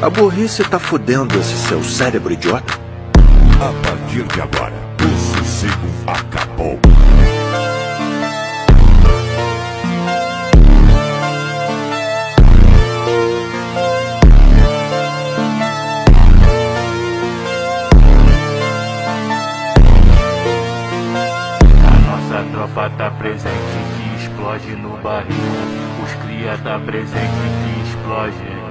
A burrice tá fudendo esse seu cérebro idiota? A partir de agora, o sossego acabou. A tropa tá presente que explode no barril. Os cria tá presente que explode.